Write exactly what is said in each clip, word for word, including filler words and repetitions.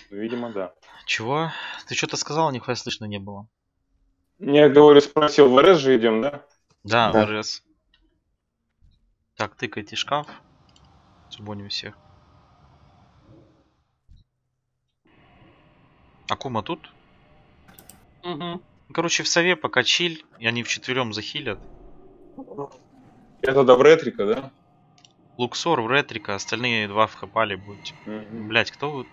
Видимо, да. Чего? Ты что-то сказал, нихуя слышно не было. Я говорю, спросил, в РС же идем, да? Да, Да. в РС. Так, тыкайте шкаф. Субоним всех. Акума тут? Угу. Короче, в сове пока чиль, и они вчетвером захилят. Я тогда в ретрика, да? Луксор, в ретрика, остальные два в хапале будете. Мгм. Блять, кто вы?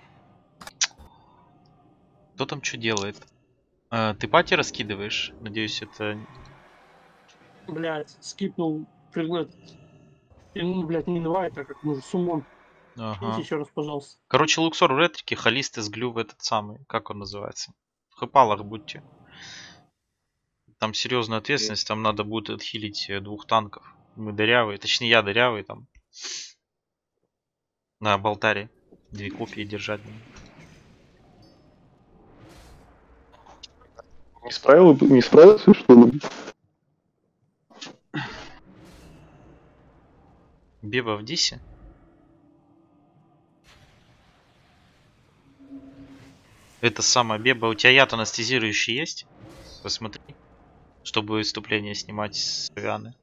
Кто там что делает? А, ты пати раскидываешь? Надеюсь, это... Блять, скипнул предмет. И, ну, блядь, не инвайт, а как ну, суммон. Ага. Еще раз, пожалуйста. Короче, Луксор в ретрике, холист из глю в этот самый. Как он называется? В хапалах будьте. Там серьезная ответственность, там надо будет отхилить э, двух танков. Мы дырявые, точнее я дырявый там. На болтаре. Две копии держать. Не справил, не справился, что ли? Беба в дисе. Это самая Беба. У тебя яд анестезирующий есть? Посмотри. Чтобы выступление снимать с Вианы.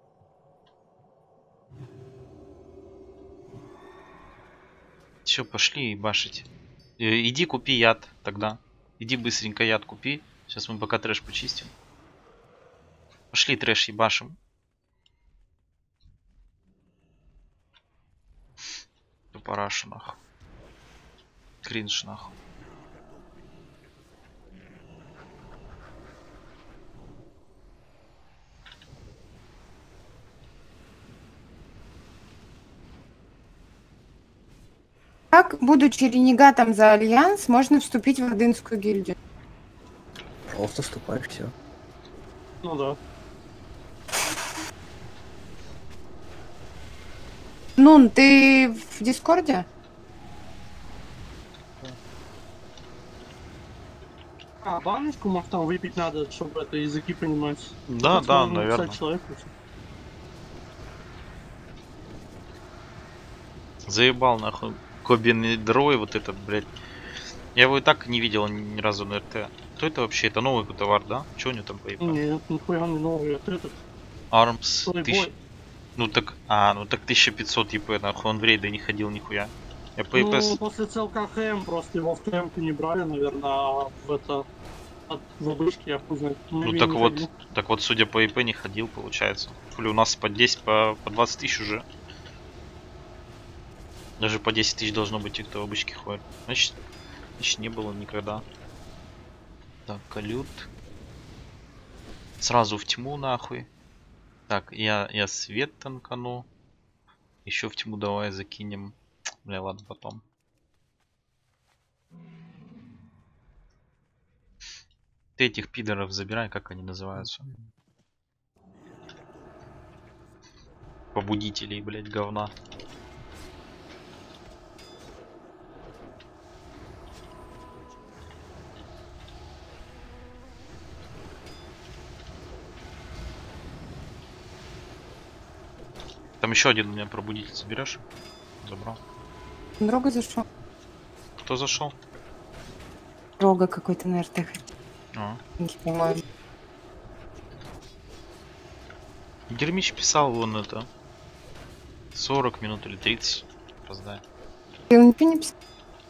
Все, пошли и башить. Э, иди купи яд тогда. Иди быстренько яд купи. Сейчас мы пока трэш почистим. Пошли трэш ебашим. Тупорашу нахуй. Кринж нахуй. Как, будучи ренегатом за Альянс, можно вступить в Ордынскую гильдию? Просто вступай, все. Ну да. Нун, ты в Дискорде? А, баночку, может, там выпить надо, чтобы это языки понимать. Да, Вот да, можно наверное. написать человеку. Заебал нахуй. Кобин дрой вот этот, блядь. Я его и так не видел ни, ни разу на РТ. Кто это вообще? Это новый товар, да? Че у него там поебать? Нет, нихуя не новый, это этот. Армс. Плейбой. Тысяч... Ну так. А, ну так тысяча пятьсот ЕП, нахуй он в рейды не ходил нихуя. Я по ЕП... Ну, после ЦЛКХМ просто его в ТМ-ку не брали, наверное, а в это... От в обычке я хуй знает. Ну Не- так не вот, ходил. так вот, судя по ИП, не ходил, получается. Хули у нас по десять, по, по двадцать тысяч уже. Даже по десять тысяч должно быть, те, кто в обычке ходит. Значит, значит, не было никогда. Так, колют. Сразу в тьму нахуй. Так, я, я свет танкану. Еще в тьму давай закинем. Бля, ладно, потом. Ты этих пидоров забирай, как они называются. Побудителей, блять, говна. Там еще один у меня пробудитель заберешь? Забрал. Рога зашел. Кто зашел? Рога какой-то на РТ. А. Не понимаю. Дермич писал вон это. сорок минут или тридцать. Опоздай. Ты ничего не писал?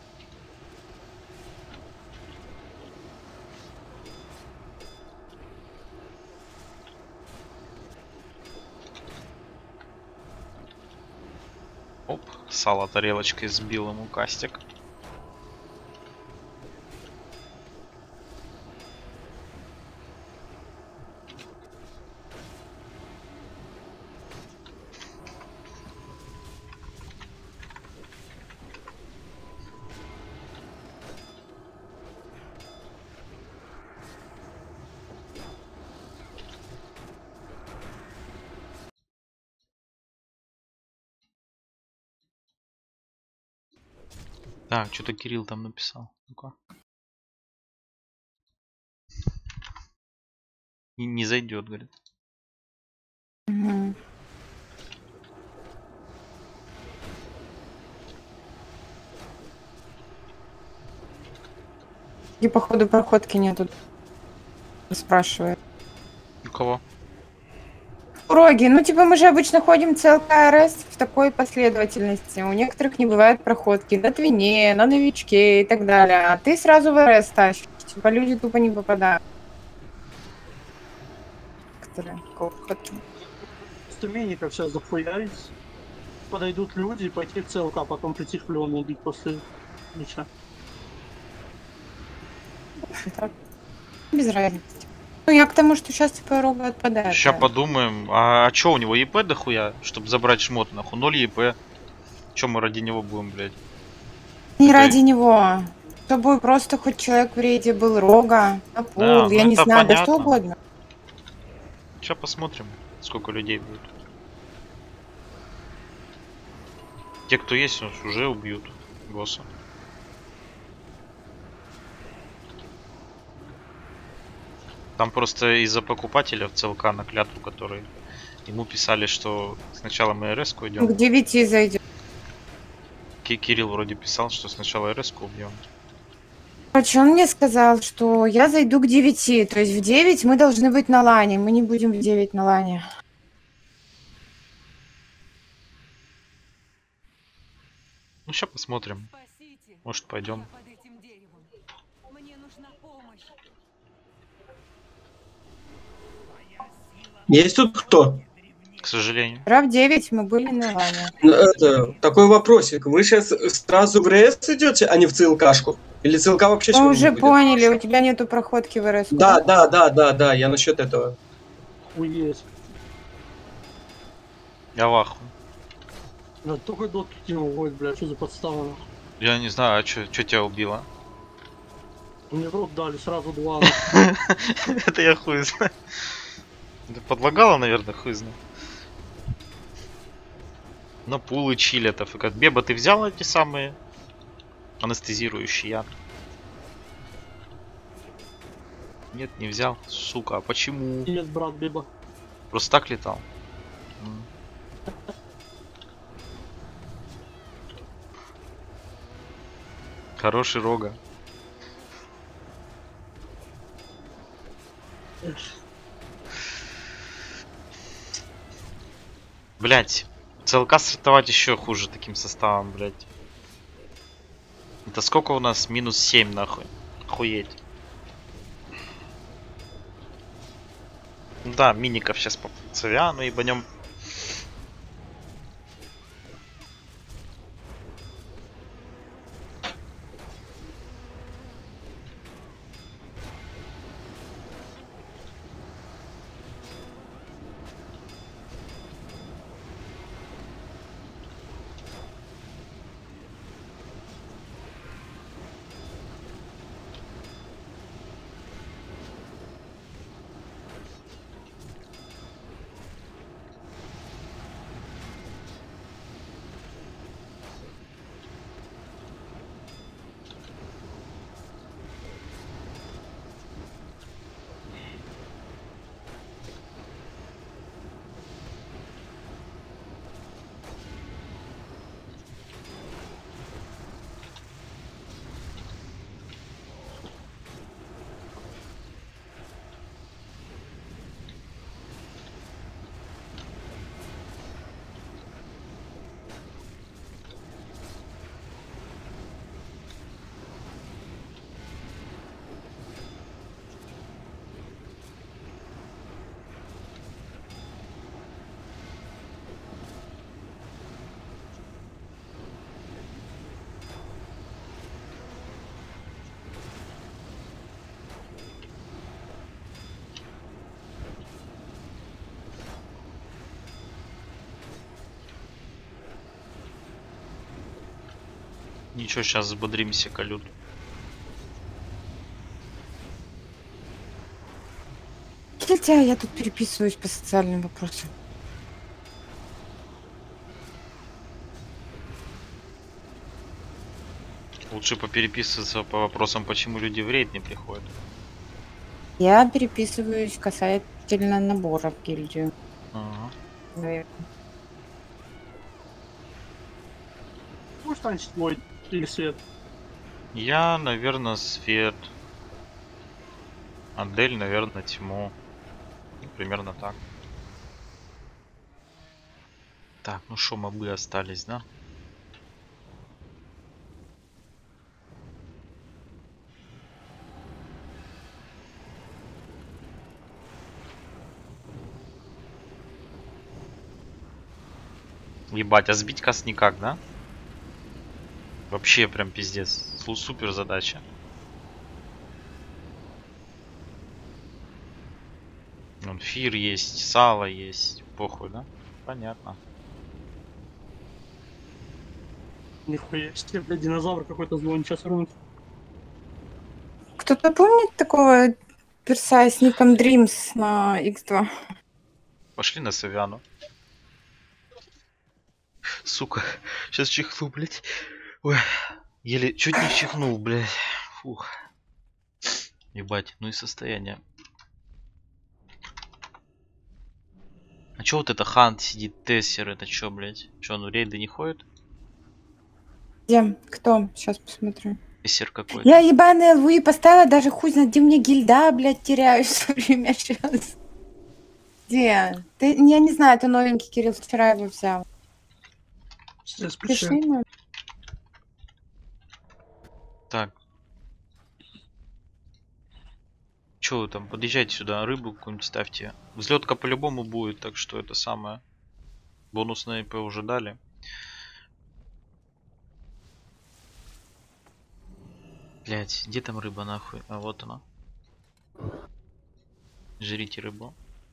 Оп, сало тарелочкой сбил ему кастик. Так, что-то Кирилл там написал. Ну-ка. Не, не зайдет, говорит. Угу. И походу проходки нету. Спрашивает. У кого? Роги, ну типа мы же обычно ходим ЦЛК РС в такой последовательности. У некоторых не бывает проходки на Твине, на новичке и так далее. А ты сразу в РС тащишь. Типа люди тупо не попадают. Некоторые проходки. Стуменников сейчас захуярить. Подойдут люди и пойти в ЦЛК, потом прийти в плен убить после мяча. Так. Без разницы. Ну я к тому, что сейчас типа рога отпадает. Сейчас да. подумаем. А, а чё у него ЕП дохуя? Чтобы забрать шмот, нахуй. Ноль ЕП. Чё мы ради него будем, блядь? Не Это- ради него. Чтобы просто хоть человек в рейде был рога, на пул, Да, я ну не это знаю, да что понятно. угодно. Сейчас посмотрим, сколько людей будет. Те, кто есть, уже убьют босса. Там просто из-за покупателя в ЦЛК на клятву, который ему писали, что сначала мы РС-ку идем. К девяти зайдет. Ки- Кирилл вроде писал, что сначала РС-ку убьем. Короче, он мне сказал, что я зайду к девяти, то есть в девять мы должны быть на лане, мы не будем в девять на лане. Ну, сейчас посмотрим. Может, пойдем. Есть тут кто? К сожалению. Вчера в девять мы были на лане. Ну, Это, такой вопросик. Вы сейчас сразу в РС идете, а не в ЦЛКшку? Или ЦЛК вообще Мы сегодня уже не будет? поняли, у тебя нету проходки в РС. Да, да, да, да, да, я насчет этого. Уесть. Я в ахуе. Да только доту кинул, ой, бля, что за подстава? нахуй? Я не знаю, а что тебя убило? Мне в рот дали сразу два. Это я хуй знаю. Это подлагало, наверное, хуй знаю. На пулы чилетов. И как Беба, ты взял эти самые анестезирующие яд? Нет, не взял. Сука, а почему? Нет, брат, Биба. Просто так летал. М. Хороший рога. Блять, ЦЛК стартовать еще хуже таким составом, блять. Это сколько у нас? Минус семь, нахуй. Охуеть. Да, миников сейчас по Цавиану ебанем. Ничего, сейчас взбодримся, колют. Хотя я тут переписываюсь по социальным вопросам. Лучше попереписываться по вопросам, почему люди в рейд не приходят. Я переписываюсь касательно набора в гильдию. Ага. Наверное. Может, Ань, твой или Свет? Я, наверное, Свет. Адель, наверное, Тиму. Ну, примерно так. Так, ну что, мобы остались, да? Ебать, а сбить каст никак, да? Вообще прям пиздец. Слу- Супер задача. Вон фир есть, сало есть. Похуй, да? Понятно. Нихуя себе, блядь, динозавр какой-то звонит, сейчас рвут. Кто-то помнит такого перса с ником Dreams на икс два? Пошли на Савиану. Сука, сейчас чихну, блядь. Ой, еле чуть не чихнул, блядь. Фух. Ебать, ну и состояние. А чё вот это Хант сидит, Тессер, это чё, блядь? Чё, ну рейды не ходят? Где? Кто? Сейчас посмотрю. Тессер какой-то. Я ебаная Луи поставила, даже хуй знает, где мне гильда, блядь, теряю все время сейчас. Где? Ты, я не знаю, это новенький Кирилл, вчера его взял. Сейчас Пришли, пришли. ну. Так. Чё вы там, подъезжайте сюда, рыбу какую-нибудь ставьте. Взлетка по-любому будет, так что это самое. Бонусное ИП уже дали. Блять, где там рыба нахуй? А вот она. Жрите рыбу.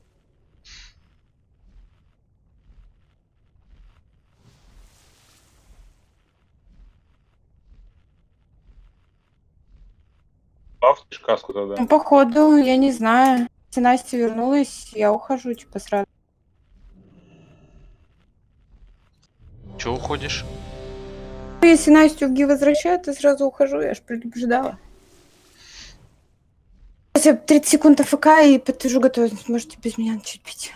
Бафнешь каску тогда. Ну, походу, я не знаю. Если Настя вернулась, я ухожу, типа, сразу. Чё уходишь? Ну, если Настю в ГИ возвращают, то сразу ухожу, я ж предупреждала. Сейчас я тридцать секунд АФК и подтвержу готовность. Можете без меня начать пить.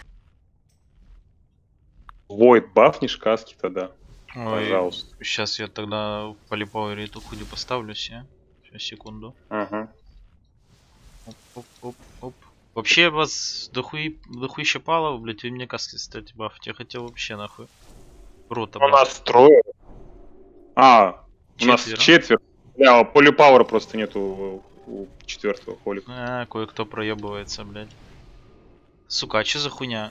Войд, бафнешь каски тогда. Ой, Пожалуйста. сейчас я тогда в полипауэре эту хуйню поставлю себе. Сейчас, секунду. Ага. Оп, оп, оп, оп. Вообще вас дохуи, дохуища палов, блять, вы мне каски, кстати, бафать. Я хотел вообще нахуй. Рота, У блядь. нас трое. А, у нас Четверо. четверо. Бля, полипауэра просто нету у, у четвертого холика. А, кое-кто проебывается, блядь. Сука, а чё за хуйня?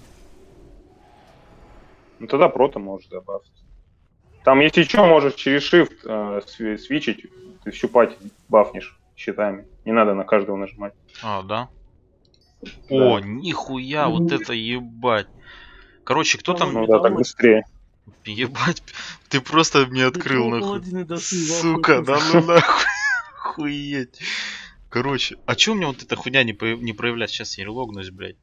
Ну тогда прота можешь добавить. Там, если что, можешь через shift э, сви- свичить, ты щупать бафнешь щитами. Не надо на каждого нажимать. А, да? Да. О, нихуя, вот это ебать. Короче, кто там... Ну да, так быстрее. Ебать, ты просто мне открыл, До нахуй. паладины дошли, в Сука, ахуе да просто. ну нахуй. Хуеть. Короче, а чё у меня вот эта хуйня не, по- не проявляется? Сейчас я релогнусь, блядь.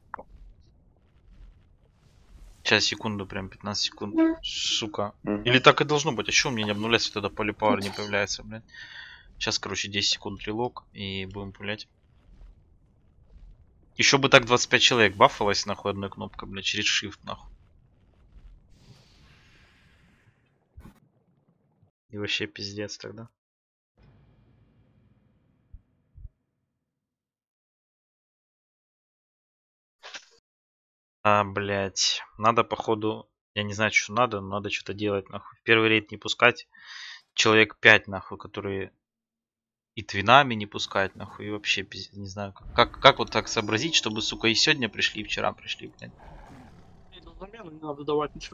Сейчас, секунду, прям пятнадцать секунд. Сука. Мгм. Или так и должно быть. А чё у меня не обнуляется, тогда полипауэр не появляется, блядь? Сейчас, короче, десять секунд релог и будем пулять. Еще бы так двадцать пять человек бафалось, нахуй, одной кнопкой, блядь, через shift, нахуй. И вообще пиздец тогда. А, блядь. Надо, походу... Я не знаю, что надо, но надо что-то делать, нахуй. В первый рейд не пускать. Человек пять, нахуй, которые... И твинами не пускать, нахуй. И вообще, пиздец, не знаю. Как, как, как вот так сообразить, чтобы, сука, и сегодня пришли, и вчера пришли, блядь. И на замену не надо давать ничего.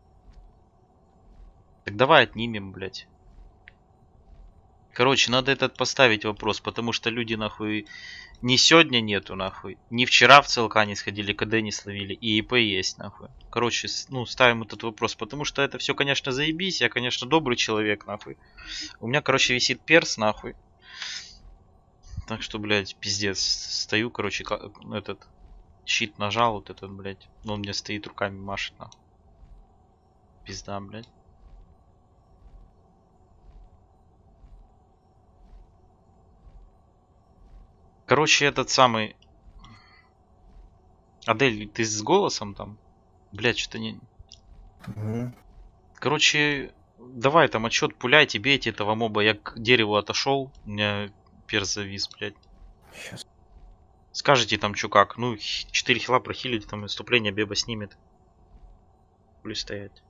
Так давай отнимем, блядь. Короче, надо этот поставить вопрос, потому что люди, нахуй, ни сегодня нету, нахуй, ни вчера в ЦЛК не сходили, КД не словили, и ИП есть, нахуй. Короче, с- ну, ставим этот вопрос, потому что это все, конечно, заебись, я, конечно, добрый человек, нахуй. У меня, короче, висит перс, нахуй. Так что, блядь, пиздец. Стою, короче, ка- этот щит нажал, вот этот, блядь. Но он мне стоит, руками машет, нахуй. Пизда, блядь. Короче, этот самый... Адель, ты с голосом там? Блядь, что-то не... Короче, давай там отчет, пуляйте, бейте этого моба. Я к дереву отошел, у меня перс завис, блядь. Сейчас. Скажите там, чё как. Ну, четыре хила прохилить, там наступление Беба снимет. Хули стоять.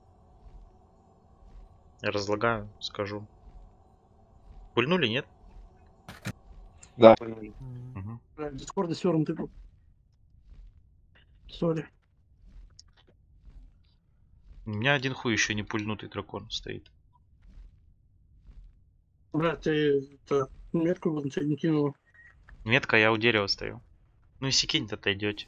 Я разлагаю, скажу. Пульнули, нет? Да. Угу. Бля, в Дискорде свернутый был. Сори. У меня один хуй еще не пульнутый дракон стоит. Бля, ты это, метку вон тебе не кинула. Метка, я у дерева стою. Ну если кинет, отойдете.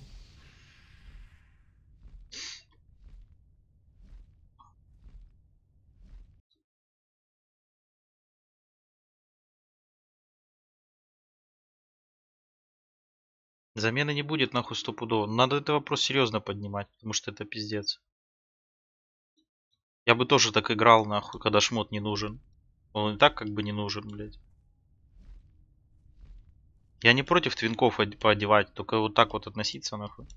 Замены не будет нахуй стопудово. Надо этот вопрос серьезно поднимать, потому что это пиздец. Я бы тоже так играл нахуй, когда шмот не нужен. Он и так как бы не нужен, блядь. Я не против твинков од- поодевать, только вот так вот относиться нахуй.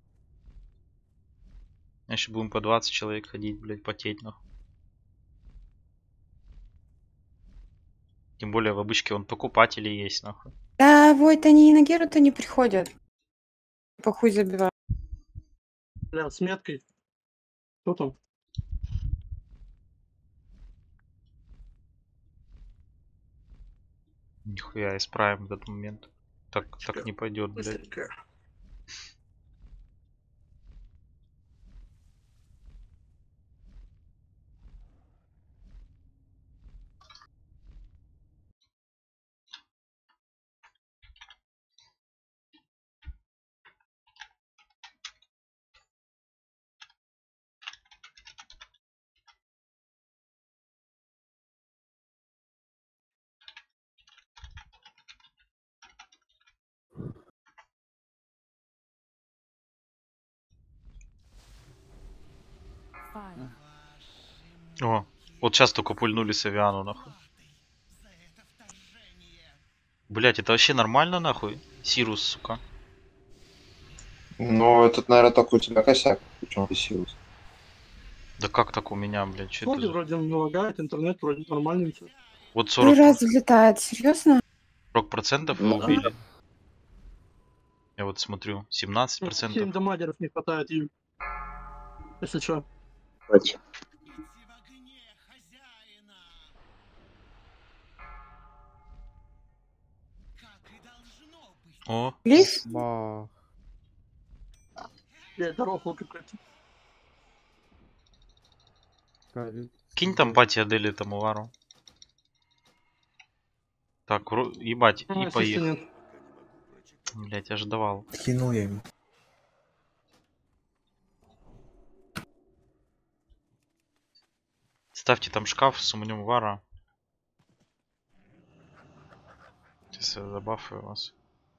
Иначе будем по двадцать человек ходить, блядь, потеть нахуй. Тем более в обычке он покупатели есть нахуй. Да, вот они и на Геру-то не приходят. Похуй забивают. Бля, с меткой. Кто там? Нихуя, исправим в этот момент. Так, так не пойдет, блядь. Быстренько. О, вот сейчас только пульнули Савиану нахуй. Блять, это вообще нормально нахуй? Сирус, сука. Ну, этот, наверное, только у тебя косяк. Причем ты Сирус. Да как так у меня, блядь, что это Вроде за... вроде не лагает, интернет вроде нормальный всё. Вот Второй сорок раз взлетает, серьезно? процентов Ну, убили. Я вот смотрю, семнадцать семь процентов. дамагеров не хватает, Юль. Если что. Давайте. О, Лис? Ба. Я дорогу какой-то. Скажи. кинь там пати Адели этому вару. Так, вро- ебать, Ну, и если поехал. нет. Блять, я же давал. Кинул я ему. Ставьте там шкаф, сумнем вара. Сейчас я забафаю вас.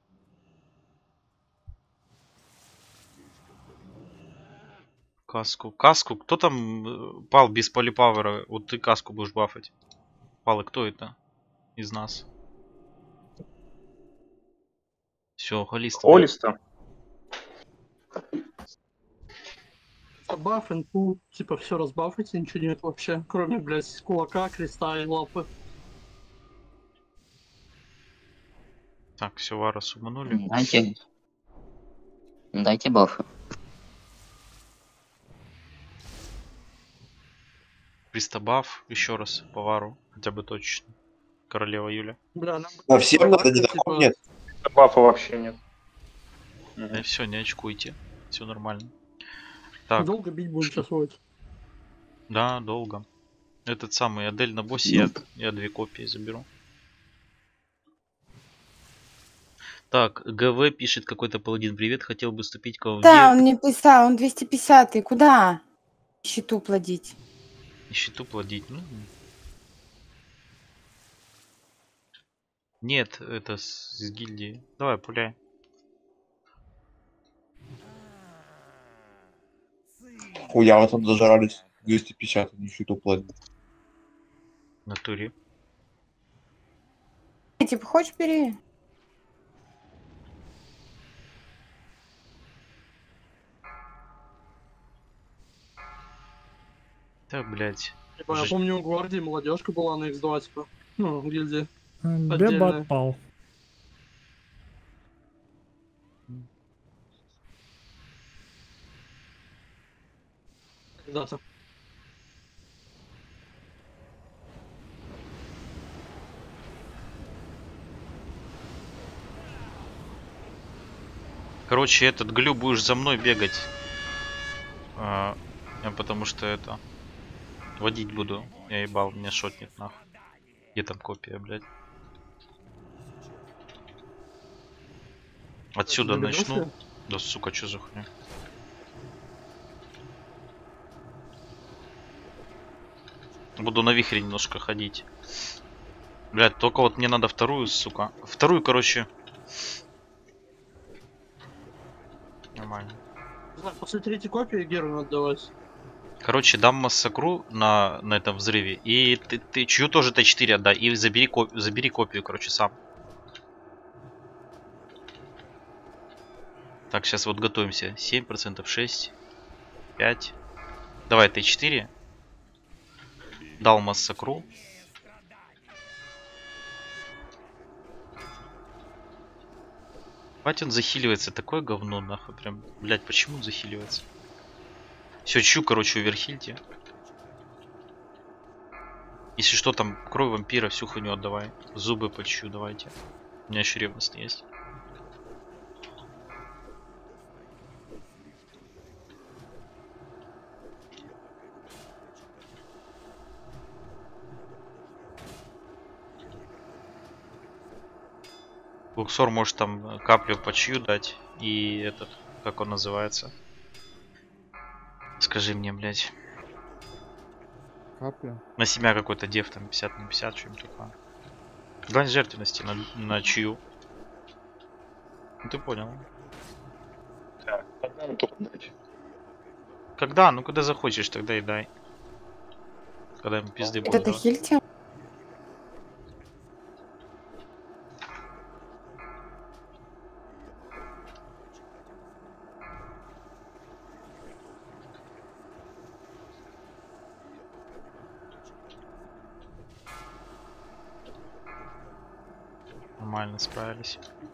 Каску. Каску. Кто там э, пал без полипавера? Вот ты каску будешь бафать. Палы, кто это? Из нас. Все, холист. Холиста. Баф, инфу, типа все разбафайте, ничего нет вообще. Кроме, блядь, кулака, креста и лапы. Так, все, вара суманули. Дайте, дайте бафы. Пристабаф еще раз по вару. Хотя бы точно. Королева Юля. Бля, нам... А всем надо, не типа, такого нет. Бафа вообще нет. Э, все, не очкуйте. Все нормально. Так, Долго бить будем сейчас вот. да, долго. Этот самый Адель на боссе, я, я две копии заберу. Так, ГВ пишет какой-то паладин. Привет, хотел бы вступить к вам в Да, дело. он мне писал, он двести пятьдесят. Куда? Счету плодить. И счету плодить. Ну. Нет, это с, с гильдии. Давай, пуляй. Хуя, вот там зажрались. двести пятьдесят, не считу платить. В натуре. Типа, хочешь, бери? Да, блять. Типа, я Уже- помню, у гвардии молодежка была на икс два, типа. Ну, в гильдии. Беба Отдельно. отпал. Куда-то. Короче, этот Глю будешь за мной бегать. А, потому что это... Водить буду. Я ебал, меня шотнет нахуй. Где там копия, блядь? Отсюда Это начну. доберешься? Да сука, что за хуйня? Буду на вихре немножко ходить. Блядь, только вот мне надо вторую, сука. Вторую, короче. Нормально. Не знаю, после третьей копии Геру надо давать. Короче, дам массакру на, на этом взрыве. И ты, ты чью тоже Т четыре отдай. И забери, коп, забери копию, короче, сам. Так, сейчас вот готовимся. семь процентов, шесть, пять. Давай Т четыре. Дал массакру. Бать, он захиливается. Такое говно, нахуй. Прям, блядь, почему он захиливается? Все, чу, короче, оверхильте. Если что, там, кровь вампира, всю хуйню отдавай. Зубы почью давайте. У меня еще ревностный есть. Луксор может там каплю почью дать. И этот, как он называется? Скажи мне, блядь. Капля. На семя какой-то дев там пятьдесят на пятьдесят, что-нибудь такое. Дань жертвенности на, на чью. Ну ты понял. Так, когда нам только дать? Когда? Ну когда захочешь, тогда и дай. Когда ему пизды Это будут ты давать. хильте? Нормально справились.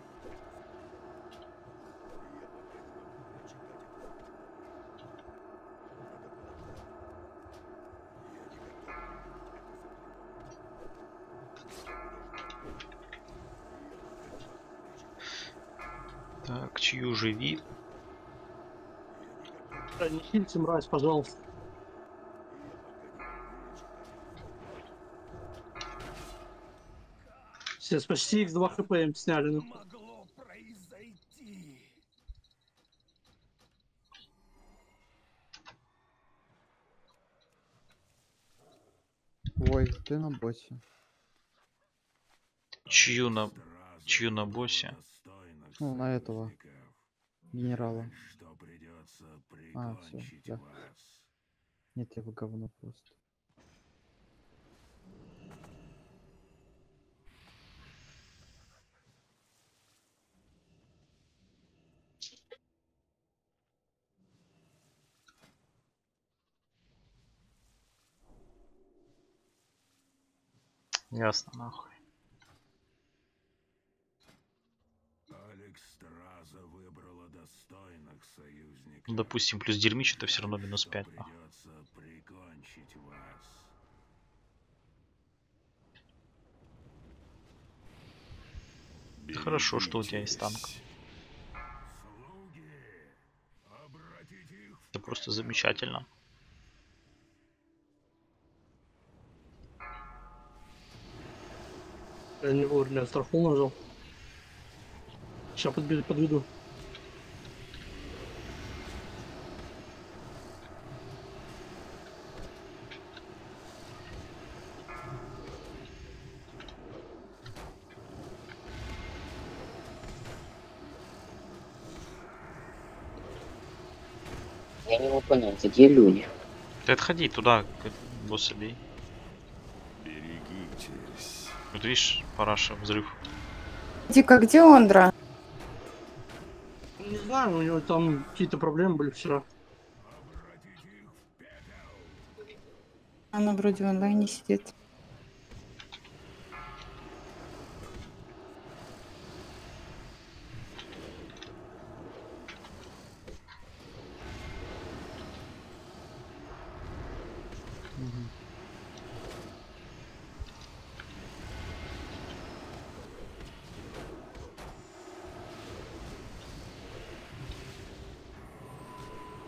Так, чью живи? Да, не хильте, мразь, пожалуйста. Все, почти икс два хп им сняли. Ну. Ой, ты на боссе. Чью на... Чью на боссе? Ну, на этого. Генерала. А, все, да. Нет, я в говно просто. Ясно, нахуй. Ну, допустим, плюс дерьмич, это все равно минус пять, нахуй. Хорошо, что у тебя есть танк. Это просто замечательно. Я не вовремя страху нажал. Сейчас подбеду, подведу. Я не могу понять, где люди? Ты отходи туда, к босса бей. Вот видишь, параша, взрыв. Дика, где Ондра? Не знаю, у него там какие-то проблемы были вчера. Она вроде в онлайне сидит.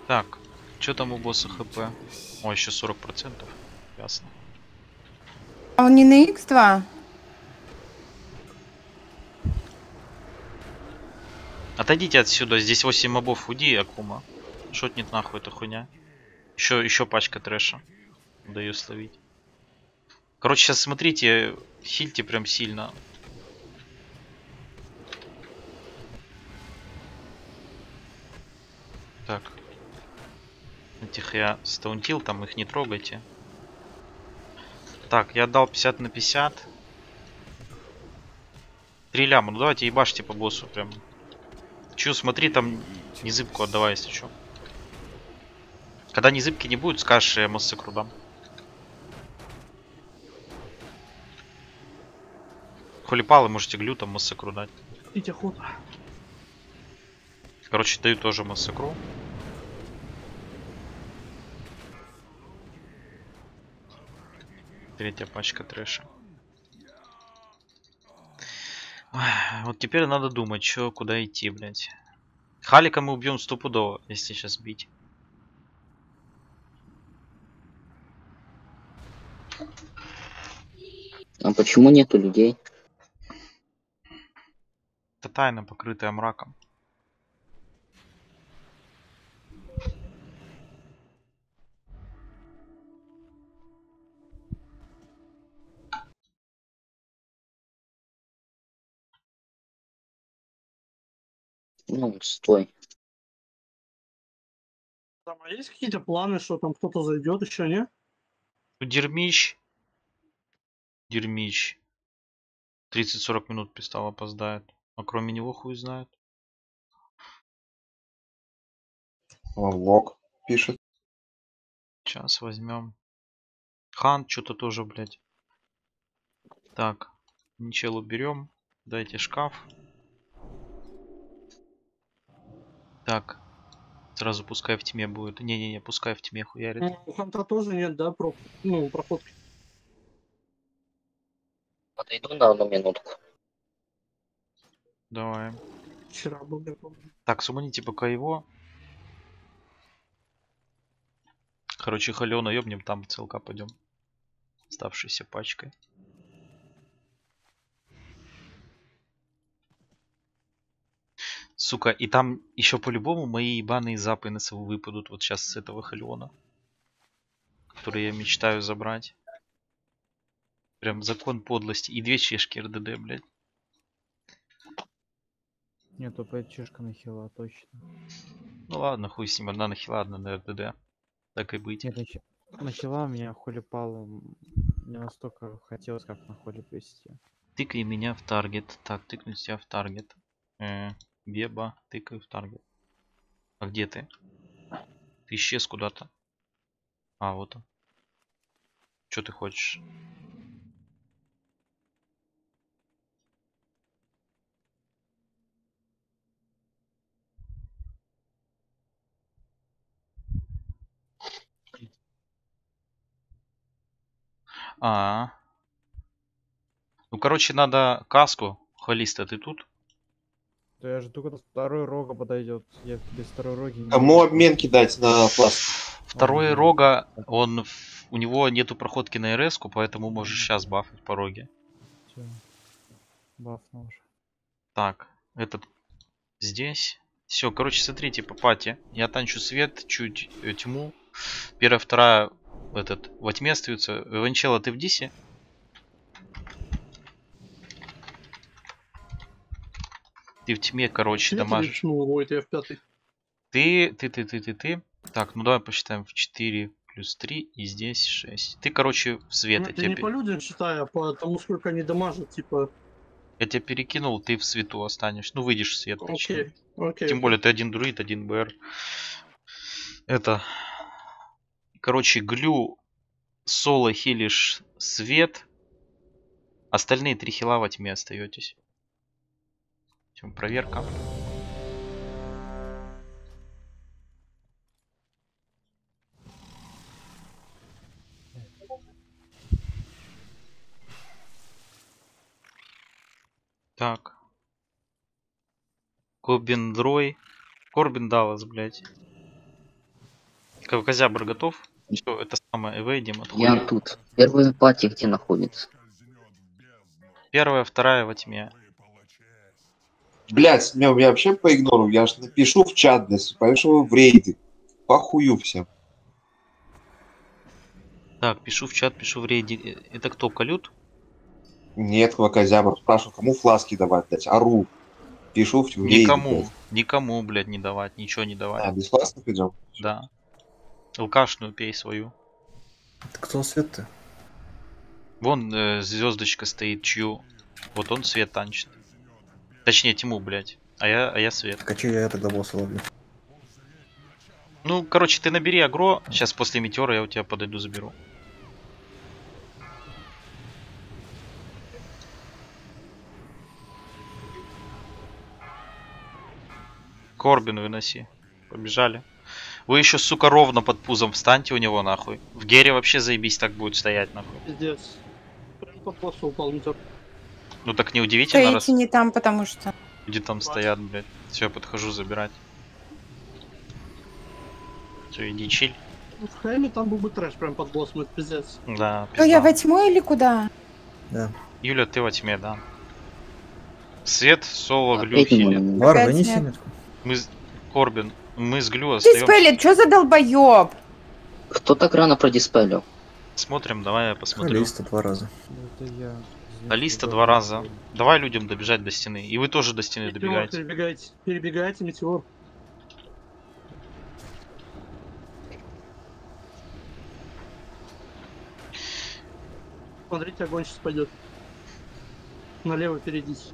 Так, что там у босса хп? О, еще сорок процентов. Ясно. А он не на икс два? Отойдите отсюда, здесь восемь мобов, уйди, Акума. Шотнет нахуй эта хуйня. Еще, еще пачка трэша. Даю словить. Короче, сейчас смотрите, хильте прям сильно. Так. Этих я стаунтил, там их не трогайте. Так, я отдал пятьдесят на пятьдесят. Три ляма, ну давайте ебашьте по боссу прям. Чё, смотри, там незыбку отдавай, если чё. Когда незыбки не будет, скажешь, я массакру дам. Холипалы можете глю там массакру дать. Идите охота. Короче, даю тоже массакру. Третья пачка трэша. Ой, вот теперь надо думать, что куда идти, блядь. Халика мы убьем стопудово, если сейчас бить. А почему нету людей? Это тайна, покрытая мраком. Ну, стой. Там а есть какие-то планы, что там кто-то зайдет еще, не? Ну, Дермищ. Дермищ. тридцать-сорок минут пистол опоздает. А кроме него хуй знает. Лок пишет. Сейчас возьмем. Хан что-то тоже, блядь. Так. Ничего берем. Дайте шкаф. Так. Сразу пускай в тьме будет. Не-не-не, пускай в тьме хуярит. Ну, у Ханта тоже нет, да, про... ну, проходки. Подойду на одну минутку. Давай. Вчера был, я помню. Так, суманите пока его. Короче, Халена ёбнем, там в ЦЛК пойдем. Оставшейся пачкой. Сука, и там еще по-любому мои ебаные запы на СВ выпадут вот сейчас с этого Халена. Который я мечтаю забрать. Прям закон подлости. И две чешки РДД, блядь. Нет, опять чешка на хила, точно. Ну ладно, хуй с ним. Одна на хила, одна на РДД. Так и быть. Нет, на, на хила меня холипал. Не настолько хотелось, как на холе привести. Тыкай меня в таргет. Так, тыкнуть тебя в таргет. Э, Беба, тыкай в таргет. А где ты? Ты исчез куда-то. А, вот он. Что ты хочешь? А, ну короче, надо каску. Холиста, ты тут? Да я жду, когда второй рога подойдет. Я без второй роги не Кому могу. обмен кидать на пласт? Второй Ага. рога, он в- у него нету проходки на РС-ку, поэтому можешь сейчас бафать по роге. Всё. Бафнул уже. Так, этот здесь. Все, короче, смотрите по пати. Я танчу свет, чуть э, тьму. Первая, вторая, этот, во тьме остаются. Ванчела, ты в дисе? Ты в тьме, короче, Свет или дамажишь. тьму? Ой, это я в пятый. Ты, ты, ты, ты, ты, ты. Так, ну давай посчитаем в четыре плюс три и здесь шесть. Ты, короче, в свет. Ну, Я это тебя, не пе- по людям считаю, а по тому, сколько они дамажат, типа. я тебя перекинул, ты в свету останешься. Ну, выйдешь в свет. точнее. Окей, окей. Тем более ты один друид, один БР. Это... Короче, глю, соло хилишь свет. Остальные три хила во тьме остаетесь. Чем проверка. Так. Корбин Дрой. Корбин Даллас, блядь. Кавказябр готов? Все, это самое, эвейдим, Я отходим. тут. Первая пати где находится? Первая, вторая во тьме. Блять, меня, я вообще поигнорю. Я ж напишу в чат, блядь, пойду в рейды. Похую всем. Так, пишу в чат, пишу в рейде. Это кто, Калют? Нет, Квакозябр. Спрашиваю, кому фласки давать, блядь? Ору. Пишу в рейды, Никому, блядь. никому, блядь, не давать, ничего не давать. А, без фласков идем? Да. Алкашную пей свою. Кто свет-то? Вон э, звездочка стоит, чью. Вот он свет танчит. Точнее, тьму, блядь. А я, а я свет. Так а че я тогда босса ловлю? Ну, короче, ты набери агро. Сейчас после метеора я у тебя подойду, заберу. Корбин выноси. Побежали. Вы еще, сука, ровно под пузом встаньте у него, нахуй. В гере вообще заебись так будет стоять, нахуй. Пиздец. Прям по боссу упал метеор. Ну так неудивительно, Стоите раз не там, потому что... люди там стоят, блядь. Все, я подхожу забирать. Все, иди чиль. Ну, в Хайме там был бы трэш прям под боссом, это пиздец. Да, Ну я пизда. во тьму или куда? Да. Юля, ты во тьме, да. Свет, соло, глю, Опять не хилит. могу. Вар, Опять вынеси нет. метку. Мы с... Корбин, мы с глю Ты остаемся. спелит, что за долбоеб? Кто так рано продиспелил? Смотрим, давай я посмотрю. Алиста два раза. Ну, это я. Алиста два раза. Давай людям добежать до стены. И вы тоже до стены Метеор, добегаете. перебегайте. Перебегайте, метеор. Смотрите, огонь сейчас пойдет. Налево перейдите.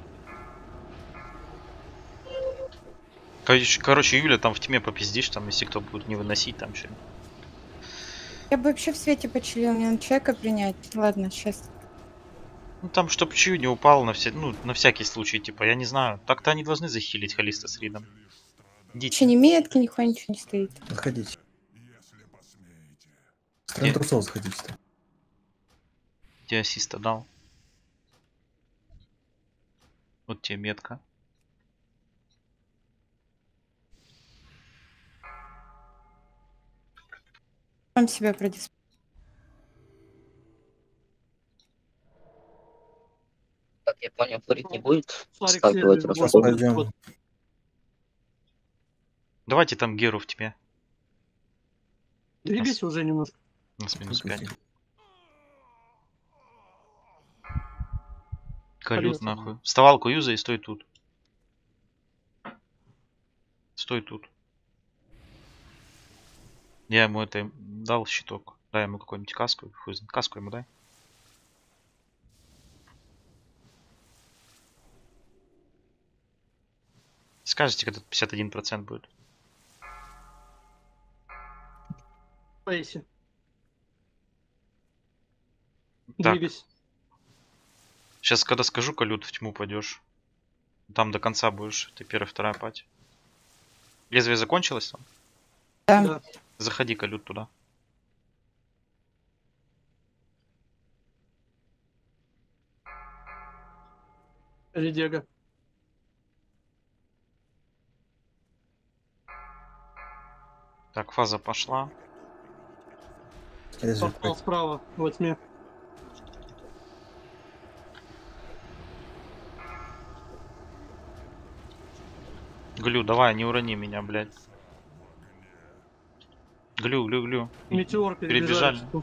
Короче, короче, Юля там в тьме попиздишь, там, если кто будет не выносить, там что. Я бы вообще в свете почилил, мне надо человека принять. Ладно, сейчас. Ну там, чтоб чью не упал на все, ну, на всякий случай, типа, я не знаю. Так-то они должны захилить Халиста с Ридом. Вообще Идите. не метки, нихуя ничего не стоит. Заходите. Стран Где? трусов заходите-то. Тебе ассиста дал. Вот тебе метка. Сам себя продис. Как я понял, фурит не будет Сларик сталкивать следует, Сейчас расходы. пойдем. Вот. Давайте там Геру в тьме. Двигайся уже немножко. У нас минус пять. Калют Полезно. нахуй. Вставалку юза и стой тут. Стой тут. Я ему это дал щиток. Дай ему какую-нибудь каску. Хуй знает. Каску ему дай. Скажите, когда пятьдесят один процент будет. Пейси. Так. Двигайся. Сейчас, когда скажу, Калют, в тьму пойдешь. Там до конца будешь. Ты первая, вторая пати. Лезвие закончилось там? Да. Да. Заходи, Калют, туда. Редега. Так, фаза пошла. Лезвие Попал пойти. справа, во тьме. Глю, давай, не урони меня, блядь. Глю, глю, глю. Метеор Перебежали. перебежали.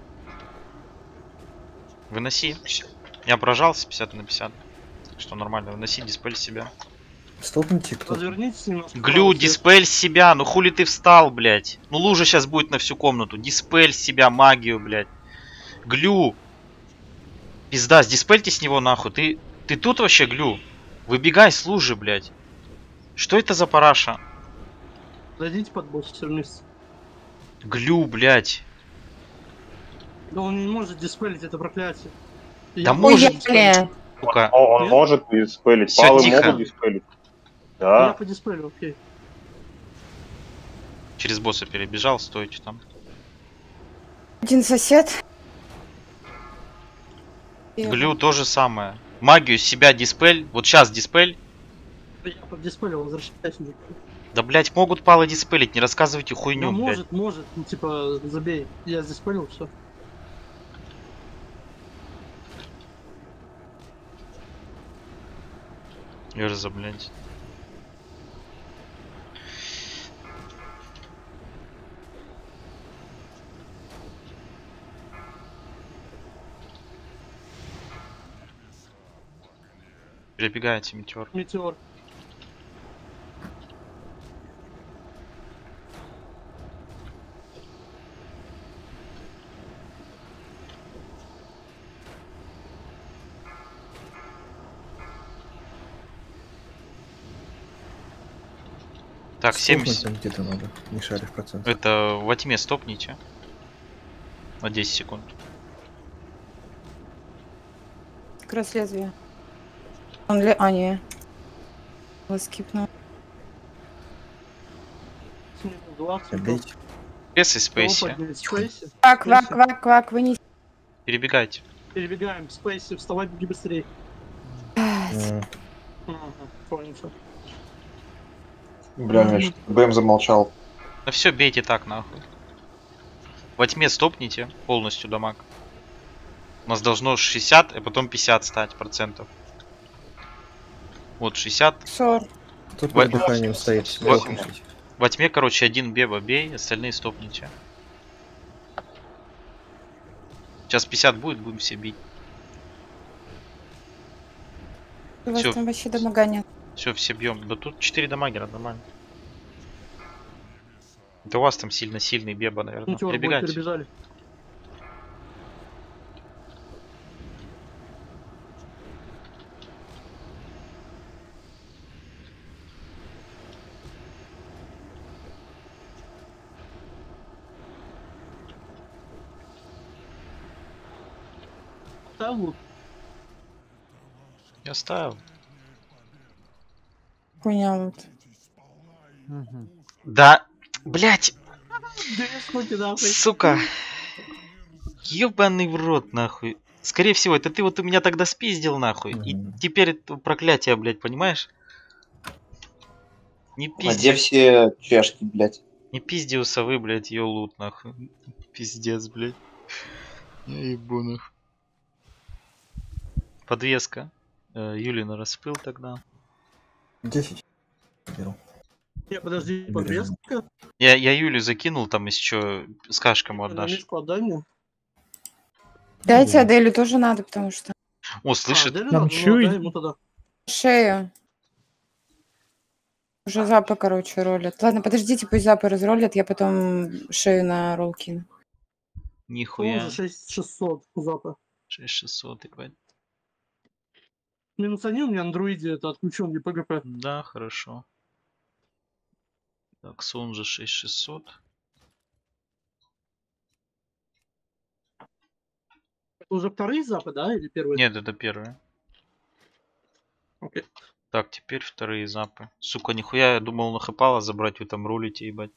Выноси. Я прожался пятьдесят на пятьдесят. Так что нормально. Выноси, диспель себя. Столкните кто-то. Развернитесь немножко. Глю, вправо, свет. диспель себя. Ну хули ты встал, блядь. Ну лужа сейчас будет на всю комнату. Диспель себя, магию, блядь. Глю. Пизда, диспельте с него нахуй. Ты, ты тут вообще, Глю? Выбегай с лужи, блядь. Что это за параша? Зайдите под босса все вместе. Глю, блядь. Да он не может диспелить это проклятие. Да Я может, Уехали. сука. О, он Нет? может диспелить. Всё, Палы тихо. могут диспелить. Я Да. по диспелю, окей. Через босса перебежал, стойте там. Один сосед. Глю то же самое. Магию себя диспель. Вот сейчас диспель. Я по диспелю, возвращайся. Да, блять, могут палы диспелить, не рассказывайте Ну, хуйню, блядь. может, может, ну, типа, забей. Я здесь понял, все. Эрза, блядь. Перебегайте, метеор. Метеор. Так, Стопнуть семьдесят. там где-то надо, не шаришь процент. Это во тьме стопните. На десять секунд. Как раз лезвие. Он ли... А, не. Вот скипнул. двадцать. Бейте. Пресс и спейси. Спейси. Квак, квак, квак, квак, вынеси. Перебегайте. Перебегаем. Спейси, вставай, беги быстрее. М, Ага, понял, всё. Бля, у меня что-то БМ замолчал. Да все, бейте так нахуй. Во тьме стопните полностью дамаг. У нас должно шестьдесят, а потом пятьдесят стать процентов. Вот шестьдесят. Сор. Тут Во- под дыханием стоит. Во- Слушайте. Во тьме, короче, один беба бей, остальные стопните. Сейчас пятьдесят будет, будем все бить. У вас Всё. там вообще дамага нет. Все, все бьем. Да тут четыре дамагера, нормально. Это у вас там сильно сильный беба, наверное. Метеор, бой, Перебегайте. перебежали. Да, вот. Я ставил. Хуйня вот. Мгм. Да, блять, Да, сколько нахуй. сука. Ёбаный в рот, нахуй. Скорее всего, это ты вот у меня тогда спиздил, нахуй. И Мгм. теперь это проклятие, блядь, понимаешь? Не А где пизди, все чешки, блядь? не пизди у совы, блядь, ее лут, нахуй. Пиздец, блядь. Я ебу, нахуй. Подвеска. Э, Юлина распыл тогда. десять. Беру. Не, подожди, Бережем. подвеска. Я, я Юлю закинул, там еще с кашком отдашь. Мишку отдай мне. Дайте Да. Аделю тоже надо, потому что... О, слышит? А, Аделю Там надо, ну, чуй. отдай ему тогда. Шею. Уже запы, короче, ролят. Ладно, подождите, пусть запы разролят, я потом шею на ролл кину. Нихуя. Тоже шесть шестьсот запа. шесть шестьсот, ебать. Минус один у меня на друиде, это отключен не ПГП. Да, хорошо. Так, сон же шесть шестьсот. Это уже вторые запы, да, или первые? Нет, это первые. Окей. Так, теперь вторые запы. Сука, нихуя, я думал на хэпала забрать, вы там рулите, ебать.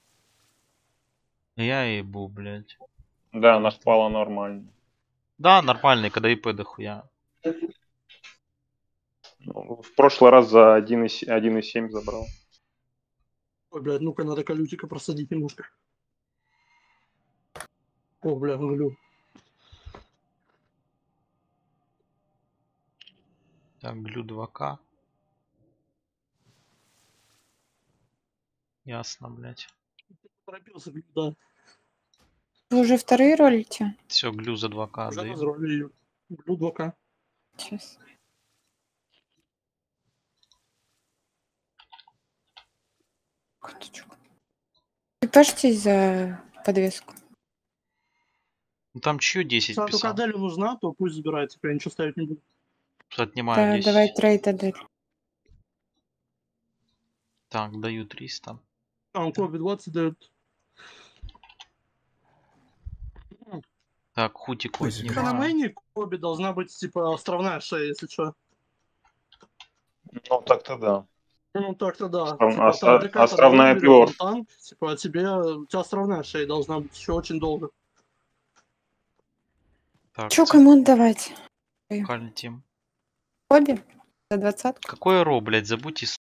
Я ебу, блядь. Да, она впала нормально. Да, нормальный, когда ИП дохуя. Ну, в прошлый раз за один и семь забрал. Ой, блядь, ну-ка надо колютика просадить немножко. О, бля, глю. Так, глю два ка. Ясно, блядь. Торопился, глю, да. Вы уже вторые ролите? Все, глю за два ка Уже отдаю. разролили ее. Глю два ка. Сейчас. Куточку. Ты пашьтесь за подвеску. Ну там чью десять Если она только писал? Аделю нужна, то пусть забирает, я ничего ставить не буду. Отнимаю Да, десять. давай трейд Адель. Так, даю триста. А, он Коби двадцать дает. Так, хутик Ой, На отнимаю. мейне Коби должна быть, типа, островная шея, если что. Ну, так-то да. Ну, так-то да. Остров- Типа, остро- там ДК -то островная давно пёр. берет, он танк, типа, а тебе, у тебя островная шея должна быть еще очень долго. Так, Че кому отдавать? локальный тим. Хобби? За двадцатку? Какое ро, блядь, забудьте